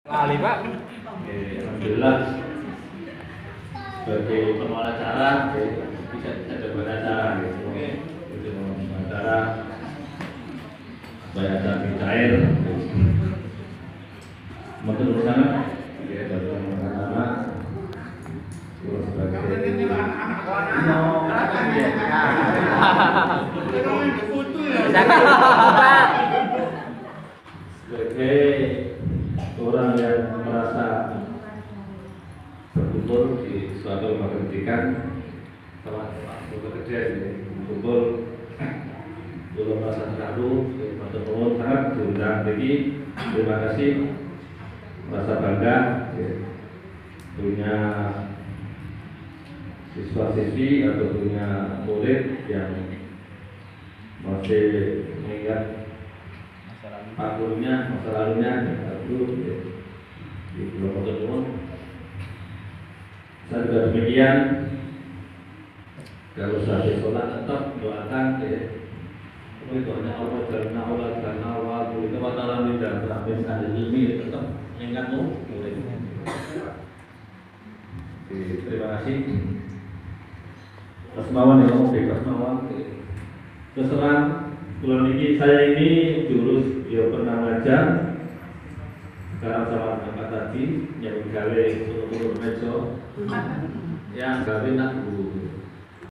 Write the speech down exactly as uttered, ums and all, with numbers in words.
Kali Pak. Oke, alhamdulillah sebagai pengelola acara bisa ada buat acara gitu. Oke, itu acara supaya ada cair. Matur bersama, ya bersama-sama. Sebagai orang yang merasa berkumpul di suatu lembaga pendidikan, teman bekerja di kumpul, belum merasa terlalu, matur nuwun sangat diundang lagi. Terima kasih, merasa bangga ya, punya siswa-siswi atau punya murid yang masih mengingat Pak gurunya, masa lalunya, lalu ya, di Pulau Kotonuwun. Saya juga demikian. Kalau saya sholat tetap doakan ya. Itu hanya Allah karena Allah karena Allah itu matalah tidak sampai ada ilmi tetap mengingatmu murid. Terima kasih. Asmawan ya, oke, Asmawan. Terserah. Bulan ini saya ini jurus ya pernah ngajar. Sekarang sama angkat tadi yang gawe turun meja yang gawe nak guru.